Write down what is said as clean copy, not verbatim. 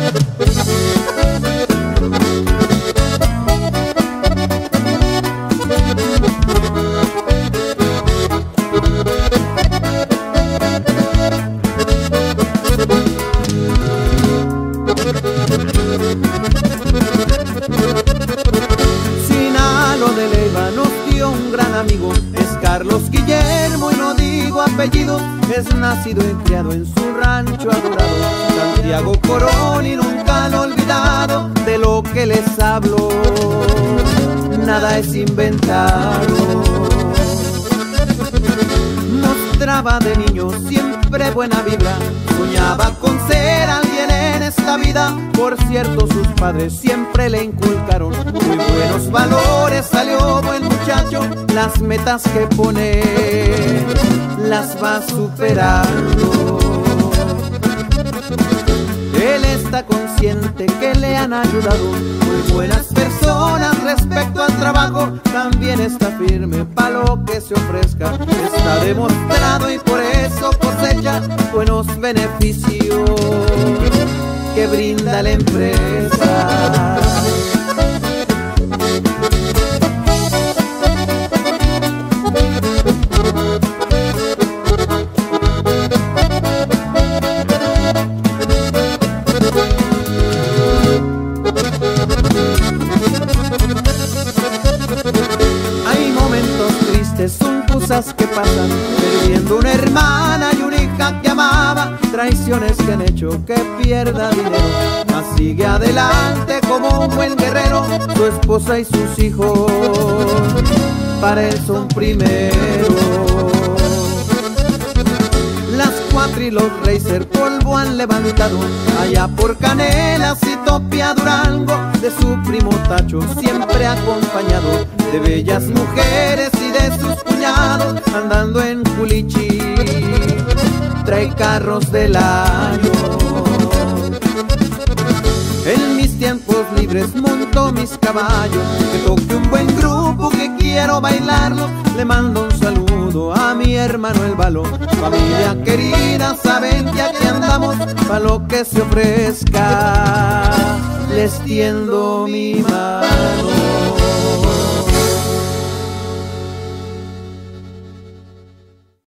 Sinaloa de Leiva nos dio un gran amigo, es Carlos Guillermo y no digo apellido, es nacido y criado en su rancho adorado, Santiago Corón, y nunca lo he olvidado de lo que les hablo, nada es inventado. Mostraba de niño siempre buena vibra, soñaba con ser alguien en esta vida. Por cierto, sus padres siempre le inculcaron muy buenos valores. Salió buen muchacho, las metas que pone las va superando. Él está consciente que le han ayudado muy buenas personas respecto al trabajo. También está firme para lo que se ofrezca, está demostrado y por eso cosecha buenos beneficios que brinda la empresa. Hay momentos tristes, son cosas que pasan, perdiendo una hermana y una hija que amaba, traiciones que han hecho que pierda dinero, mas sigue adelante como un buen guerrero. Su esposa y sus hijos para él son primero. Las Cuatro y los Racer polvo han levantado, allá por Canelas y Topia Durango, de su primo Tacho siempre acompañado, de bellas mujeres y de sus cuñados, andando en Culichi, trae carros del año. En mis tiempos libres monto mis caballos, que toque un buen grupo que quiero bailarlo. Le mando un saludo a mi hermano el Balo, familia querida, saben que aquí andamos, pa' lo que se ofrezca les tiendo mi mano.